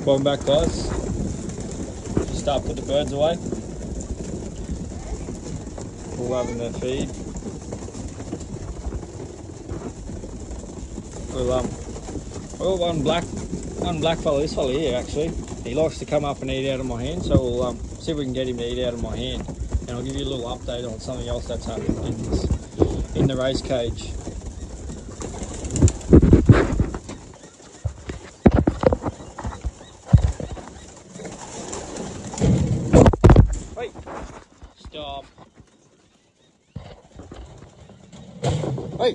Welcome back, guys. Just start put the birds away. All having their feed. Well, one black fella, this fella here actually, he likes to come up and eat out of my hand, so we'll see if we can get him to eat out of my hand, and I'll give you a little update on something else that's happened in the race cage. Wait, stop. Wait,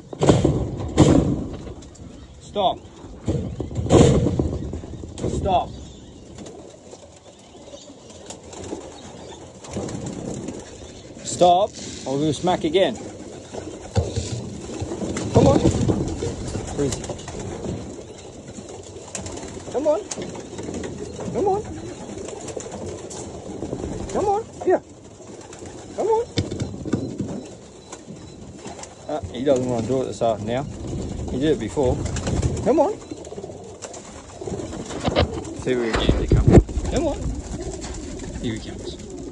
stop. Stop. Stop, or we'll smack again. Come on. Where is he? Come on. Come on. Come on. Here. Come on. He doesn't want to do it this afternoon now. He did it before. Come on. See where he comes. Come on. Here he comes.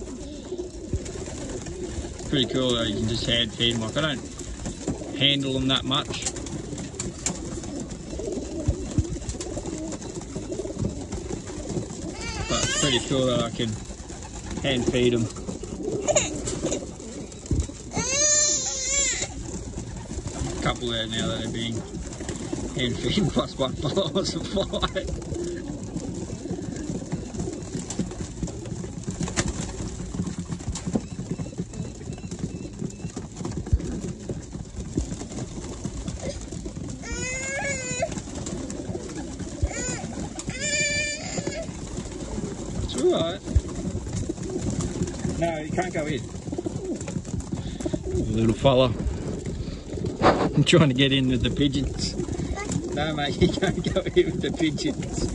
It's pretty cool though, you can just hand feed them. Like, I don't handle them that much. But it's pretty cool that I can hand feed them. A couple there now that are being hand feed plus one fella was a fly. Alright. No, you can't go in. Little fella. I'm trying to get in with the pigeons. No mate, you can't go in with the pigeons.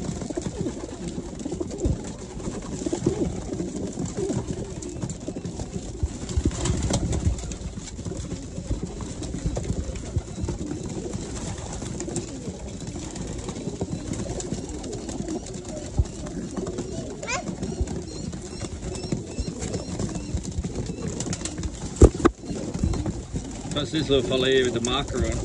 That's this little fella here with the marker on.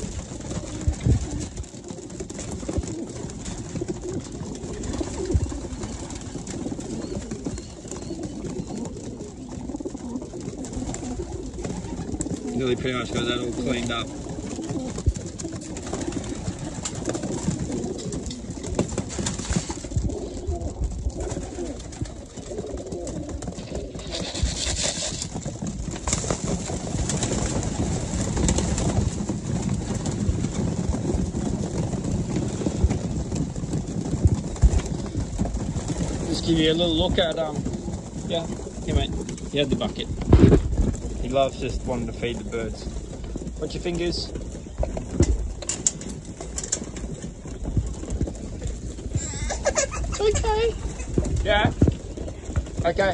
Nearly pretty much got that all cleaned up. Give you a little look at yeah, here mate, he had the bucket. He loves just wanting to feed the birds. Watch your fingers. Okay. Yeah. Okay.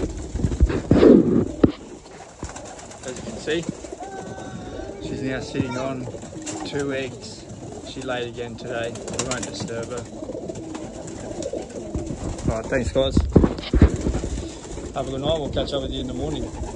As you can see, she's now sitting on 2 eggs. She laid again today. We won't disturb her. Alright, thanks guys. Have a good night, we'll catch up with you in the morning.